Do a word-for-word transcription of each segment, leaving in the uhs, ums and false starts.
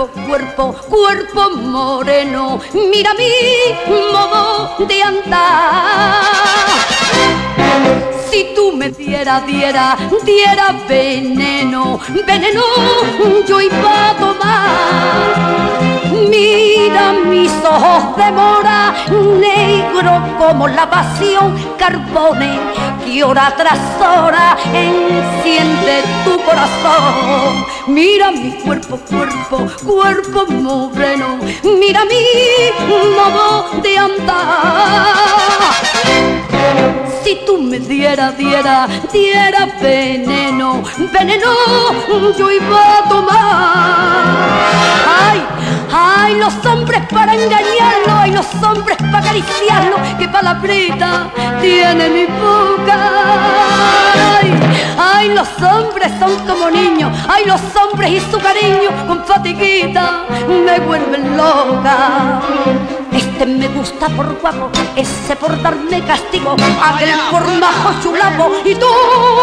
cuerpo, cuerpo, cuerpo moreno. Mira mi modo de andar. Si tú me dieras, diera, diera veneno, veneno yo iba a tomar. Mira mis ojos de mora, negro como la pasión, carbones que hora tras hora enciende tu corazón. Mira mi cuerpo, cuerpo, cuerpo moreno, mira mi modo de andar. Si tú me dieras, diera, diera veneno, veneno yo iba a tomar. Ay, ay, los hombres para engañarlo, ay, los hombres para acariciarlo, qué palabrita tiene mi boca. Ay, ay, los hombres son como niños, ay, los hombres y su cariño con fatiguita me vuelven loca. Este me gusta por guapo, ese por darme castigo, aquel por majo chulapo y tú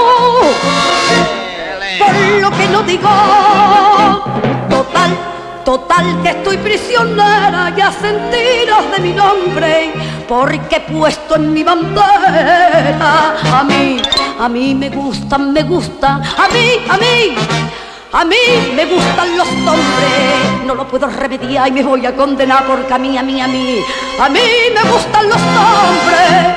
por lo que no digo. Total, total que estoy prisionera y hacen tiros de mi nombre, porque he puesto en mi bandera. A mí, a mí me gustan, me gustan, a mí, a mí. A mí me gustan los hombres, no lo puedo remediar y me voy a condenar porque a mí, a mí, a mí, a mí me gustan los hombres.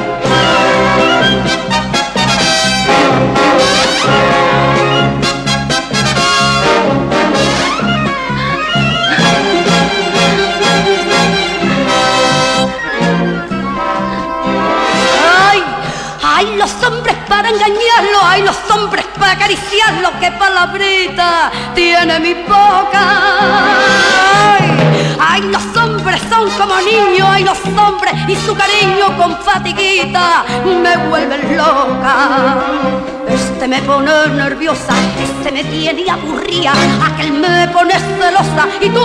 Ay, ay, los hombres para engañarlo, ay, los hombres para acariciarlo, qué palabrita tiene mi boca. Ay, ay, los hombres son como niños, ay, los hombres y su cariño con fatiguita me vuelven loca. Este me pone nerviosa, este me tiene aburrida, aquel me pone celosa y tú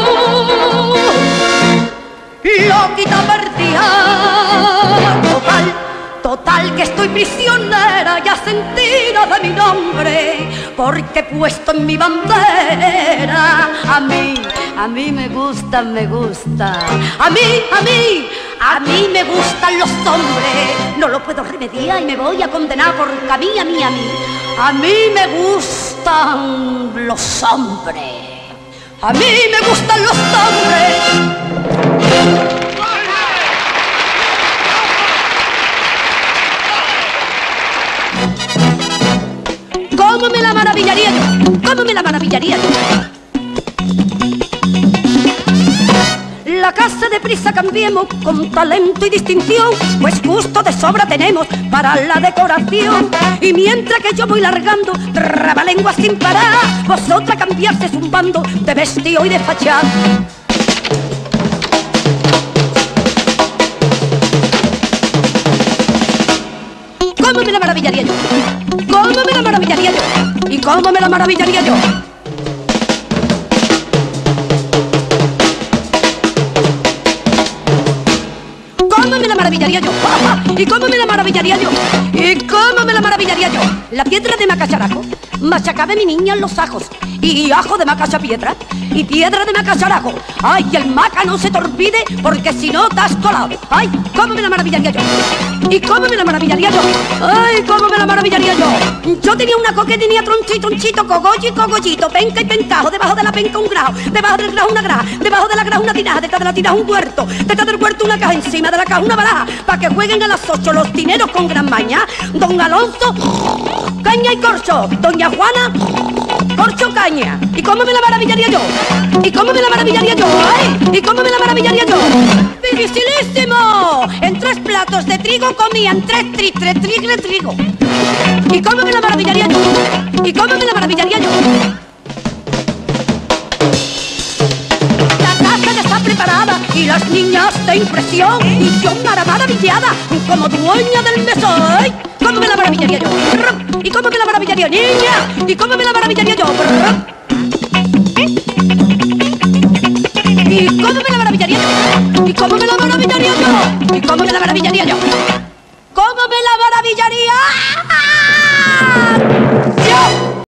loquita perdida. Total, total que estoy prisionera y hacen tiros de mi nombre, porque he puesto en mi bandera. A mí, a mí me gusta, me gusta, a mí, a mí, a mí me gustan los hombres, no lo puedo remediar y me voy a condenar porque a mí, a mí, a mí, a mí me gustan los hombres, a mí me gustan los hombres. ¿Cómo me la maravillaría yo? ¿Cómo me la maravillaría yo? La casa de prisa cambiemos con talento y distinción, pues justo de sobra tenemos para la decoración. Y mientras que yo voy largando trabalenguas sin parar, vosotras cambiarse zumbando de vestido y de fachada. ¿Cómo me la maravillaría yo? ¿Cómo me la maravillaría yo? ¿Y cómo me la maravillaría yo? ¿Cómo me la maravillaría yo? ¿Y cómo me la maravillaría yo? ¿Y cómo me la maravillaría yo? La piedra de macacharaco machacaba mi niña en los ajos, y ajo de macacha piedra, y piedra de macacharaco. Ay, el maca no se te olvide, porque si no te has colado. Ay, cómo me la maravillaría yo. ¿Y cómo me la maravillaría yo? Ay, cómo me la maravillaría yo. Yo tenía una coca que tenía tronchito, tronchito, cogollo y cogollito, penca y pencajo, debajo de la penca un grajo, debajo del grajo una graja, debajo de la graja una tinaja, detrás de la tinaja un huerto, detrás del huerto una caja, encima de la caja una baraja, para que jueguen a las ocho los dineros con gran maña. Don Alonso, caña y corcho. Doña Juana, corcho, caña. ¿Y cómo me la maravillaría yo? ¿Y cómo me la maravillaría yo? ¡Ay! ¿Y cómo me la maravillaría yo? ¡Dificilísimo! En tres platos de trigo comían tres tri, tres tri, de trigo. ¿Y cómo me la maravillaría yo? ¿Y cómo me la maravillaría yo? La casa ya está preparada y las niñas de impresión, y yo mara maravillada como dueña del mesón. ¡Ay! ¿Cómo me la maravillaría yo? ¿Y cómo me la maravillaría, niña? ¿Y cómo me la maravillaría yo? ¿Y cómo me la maravillaría yo? ¿Y cómo me la maravillaría yo? ¿Y cómo me la maravillaría yo? ¿Cómo me la maravillaría?